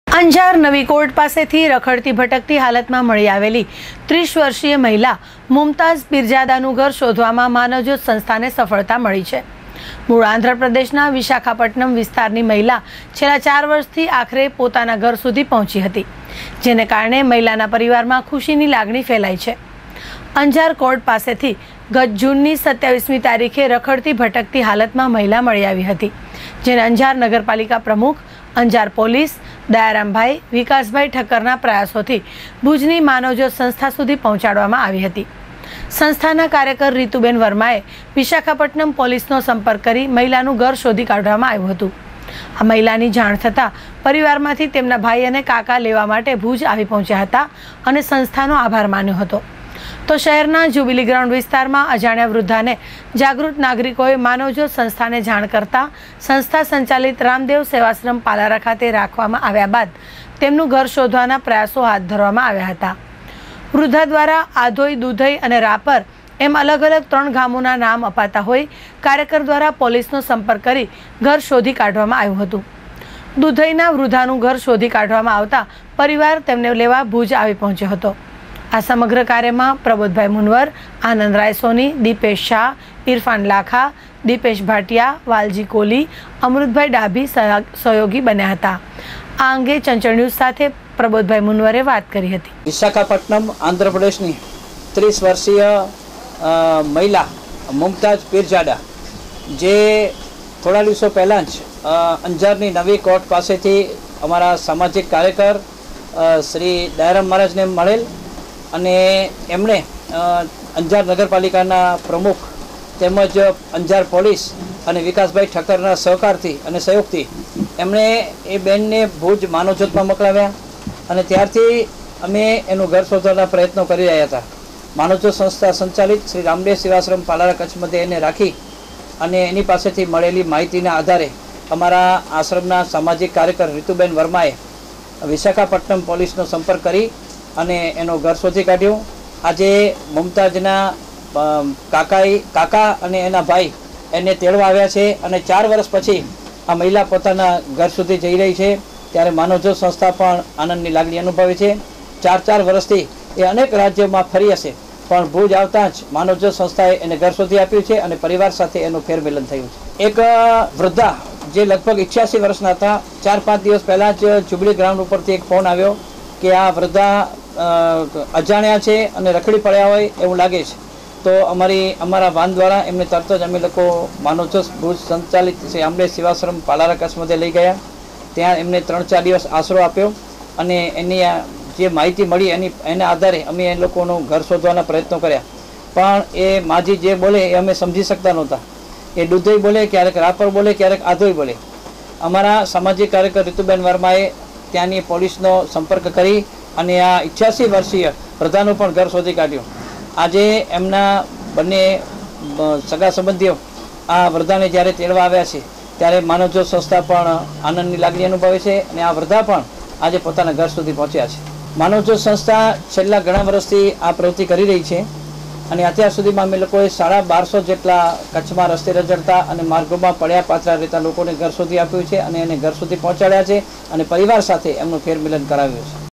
અંજાર નવી કોર્ટ પાસેથી રખડતી ભટકતી હાલતમાં મળી આવેલી 30 વર્ષીય મહિલા મુમતાઝ પીરજાદાનું ઘર શોધવામાં માનવજ્યોત સંસ્થાને સફળતા મળી છે। મૂળ આંધ્રપ્રદેશના વિશાખાપટ્ટનમ વિસ્તારની મહિલા છેલ્લા 4 વર્ષથી આખરે પોતાના ઘર સુધી પહોંચી હતી, જેને કારણે મહિલાના પરિવારમાં ખુશીની લાગણી ફેલાઈ છે। અંજાર કોર્ટ પાસેથી ગત જૂનની 27મી તારીખે રખડતી ભટકતી હાલતમાં મહિલા મળી આવી હતી, જેને અંજાર નગરપાલિકા પ્રમુખ, અંજાર પોલીસ, દયારામભાઈ, વિકાસભાઈ ઠક્કરના પ્રયાસોથી ભુજની માનવજ્યોત સંસ્થા સુધી પહોંચાડવામાં આવી હતી। સંસ્થાના કાર્યકર રીતુબેન વર્માએ વિશાખાપટ્ટનમ પોલીસનો સંપર્ક કરી મહિલાનું ઘર શોધી કાઢવામાં આવ્યું હતું। આ મહિલાની જાણ થતાં પરિવારમાંથી તેમના ભાઈ અને કાકા લેવા માટે ભુજ આવી પહોંચ્યા હતા અને સંસ્થાનો આભાર માન્યો હતો। તો શહેરના જ્યુબિલી ગ્રાઉન્ડ વિસ્તારમાં અજાણ્યા વૃદ્ધાને જાગૃત નાગરિકોએ માનવજ્યોત સંસ્થાને જાણ કરતા સંસ્થા સંચાલિત રામદેવ સેવાશ્રમ પાલારા ખાતે રાખવામાં આવ્યા બાદ તેમનું ઘર શોધવાના પ્રયાસો હાથ ધરવામાં આવ્યા હતા। વૃદ્ધા દ્વારા આધોઈ, દુધઈ અને રાપર એમ અલગ અલગ 3 ગામોના નામ અપાતા હોય કાર્યકર દ્વારા પોલીસનો સંપર્ક કરી ઘર શોધી કાઢવામાં આવ્યું હતું। દુધઈના વૃદ્ધાનું ઘર શોધી કાઢવામાં આવતા પરિવાર તેમને લેવા ભુજ આવી પહોંચ્યો હતો। આ સમગ્ર કાર્યમાં પ્રબોધભાઈ મુનવર, આનંદ રાય સોની, દીપેશ શાહ, ઇરફાન લાખા, દીપેશ ભાટિયા, વાલજી કોલી, અમૃતભાઈ ડાભી સહયોગી બન્યા હતા। આ અંગે ચંચળ ન્યૂઝ સાથે પ્રબોધભાઈ મુનવરે વાત કરી હતી। વિશાખાપટ્ટનમ આંધ્રપ્રદેશની 30 વર્ષીય મહિલા મુમતાઝ પીરજાદા જે થોડા દિવસો પહેલાં જ અંજારની નવી કોર્ટ પાસેથી અમારા સામાજિક કાર્યકર શ્રી દયારામ મહારાજને મળેલ અને એમણે અંજાર નગરપાલિકાના પ્રમુખ તેમજ અંજાર પોલીસ અને વિકાસભાઈ ઠક્કરના સહકારથી અને સહયોગથી એમણે એ બેનને ભુજ માનવજ્યોતમાં મોકલાવ્યા અને ત્યારથી અમે એનું ઘર શોધવાના પ્રયત્નો કરી રહ્યા હતા। માનવજ્યોત સંસ્થા સંચાલિત શ્રી રામદેવ સેવાશ્રમ પાલારા કચ્છ મધ્યે એને રાખી અને એની પાસેથી મળેલી માહિતીના આધારે અમારા આશ્રમના સામાજિક કાર્યકર રીતુબેન વર્માએ વિશાખાપટ્ટનમ પોલીસનો સંપર્ક કરી અને એનો ઘર શોધી કાઢ્યું। આજે મુમતાજના કાકા અને એના ભાઈ એને તેડવા આવ્યા છે અને 4 વર્ષ પછી આ મહિલા પોતાના ઘર સુધી જઈ રહી છે, ત્યારે માનવજ્યોત સંસ્થા પણ આનંદની લાગણી અનુભવે છે। 4 વર્ષથી એ અનેક રાજ્યોમાં ફરી હશે, પણ ભુજ આવતા જ માનવજ્યોત સંસ્થાએ એને ઘર શોધી આપ્યું છે અને પરિવાર સાથે એનું ફેરમિલન થયું છે। એક વૃદ્ધા જે લગભગ 81 વર્ષના હતા, 4-5 દિવસ પહેલાં જ જ્યુબિલી ગ્રાઉન્ડ ઉપરથી એક ફોન આવ્યો કે આ વૃદ્ધા અજાણ્યા છે અને રખડી પડ્યા હોય એવું લાગે છે। તો અમારા વાન દ્વારા એમને તરત જ અમે લોકો માનવજ્યોત ભુજ સંચાલિત શ્રી રામદેવ સેવાશ્રમ પાલારા કચ્છ મધ્યે લઈ ગયા। ત્યાં એમને 3-4 દિવસ આશરો આપ્યો અને એની જે માહિતી મળી એના આધારે અમે એ લોકોનું ઘર શોધવાના પ્રયત્નો કર્યા, પણ એ માજી જે બોલે એ અમે સમજી શકતા નહોતા। એ દુધઈ બોલે, ક્યારેક રાપર બોલે, ક્યારેક આધોઈ બોલે। અમારા સામાજિક કાર્યકર રીતુબેન વર્માએ ત્યાંની પોલીસનો સંપર્ક કરી અને આ 88 વર્ષીય વૃદ્ધાનું પણ ઘર શોધી કાઢ્યું। આજે એમના બંને સગા સંબંધીઓ આ વૃદ્ધાને જ્યારે તેડવા આવ્યા છે ત્યારે માનવજ્યોત સંસ્થા પણ આનંદની લાગણી અનુભવે છે અને આ વૃદ્ધા પણ આજે પોતાના ઘર સુધી પહોંચ્યા છે। માનવજ્યોત સંસ્થા છેલ્લા ઘણા વર્ષથી આ પ્રવૃત્તિ કરી રહી છે અને અત્યાર સુધીમાં અમે લોકોએ 1250 જેટલા કચ્છમાં રસ્તે રઝળતા અને માર્ગોમાં પડ્યા પાથરા રહેતા લોકોને ઘર શોધી આપ્યું છે અને એને ઘર સુધી પહોંચાડ્યા છે અને પરિવાર સાથે એમનું ફેરમિલન કરાવ્યું છે।